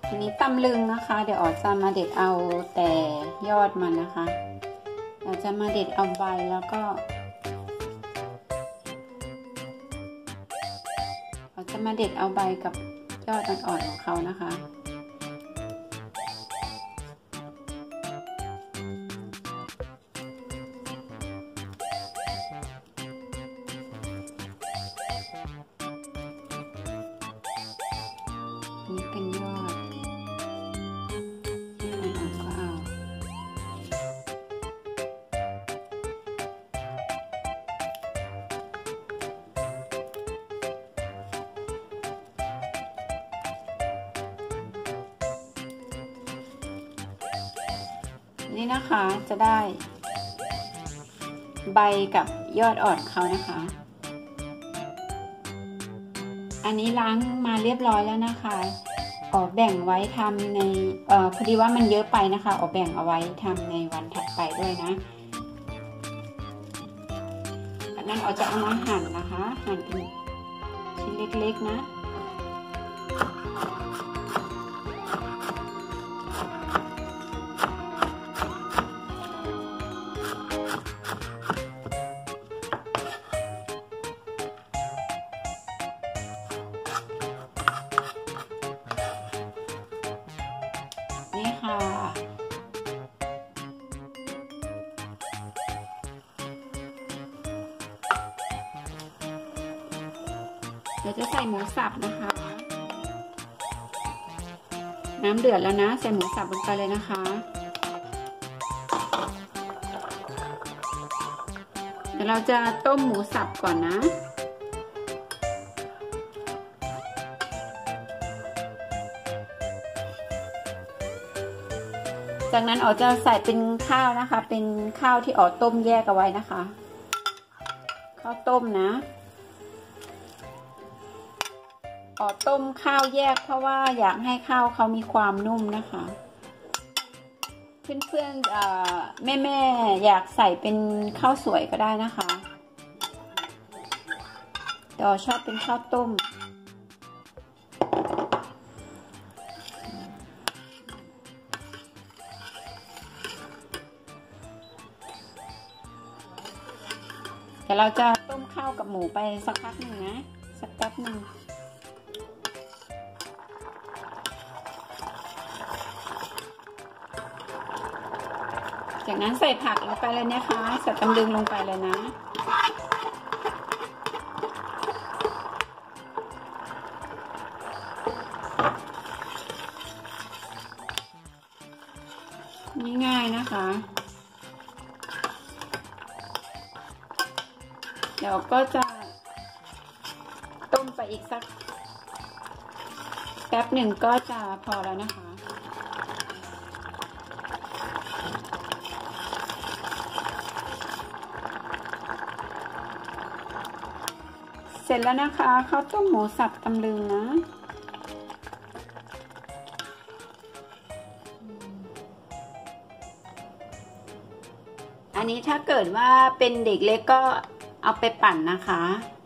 อันนี้ตำลึงนะคะเดี๋ยวอ๋อจะมาเด็ดเอาแต่ยอดมันนะคะเราจะมาเด็ดเอาใบแล้วก็เราจะมาเด็ดเอาใบกับยอดอ่อนๆของเขานะคะนี่เป็นยอดที่อ่อนๆก็เอานี่นะคะจะได้ใบกับยอดอ่อนเขานะคะอันนี้ล้างมาเรียบร้อยแล้วนะคะแบ่งไว้ทำในพอดีว่ามันเยอะไปนะคะแบ่งเอาไว้ทำในวันถัดไปด้วยนะจากนั้นจะเอามาหั่นนะคะหั่นเป็นชิ้นเล็กๆนะนี่ค่ะเดี๋ยวจะใส่หมูสับนะคะน้ำเดือดแล้วนะใส่หมูสับลงไปเลยนะคะเดี๋ยวเราจะต้มหมูสับก่อนนะจากนั้นอ๋อจะใส่เป็นข้าวนะคะเป็นข้าวที่อ๋อต้มแยกเอาไว้นะคะข้าวต้มนะอ๋อต้มข้าวแยกเพราะว่าอยากให้ข้าวเขามีความนุ่มนะคะเพื่อนๆแม่อยากใส่เป็นข้าวสวยก็ได้นะคะแต่อ๋อชอบเป็นข้าวต้มเดี๋ยวเราจะต้มข้าวกับหมูไปสักพักหนึ่งนะสักแป๊บหนึ่งจากนั้นใส่ผักลงไปเลยนะคะใส่ตำลึงลงไปเลยนะง่ายๆนะคะเดี๋ยวก็จะต้มไปอีกสักแป๊บหนึ่งก็จะพอแล้วนะคะเสร็จแล้วนะคะข้าวต้มหมูสับตำลึงนะอันนี้ถ้าเกิดว่าเป็นเด็กเล็กก็เอาไปปั่นนะคะ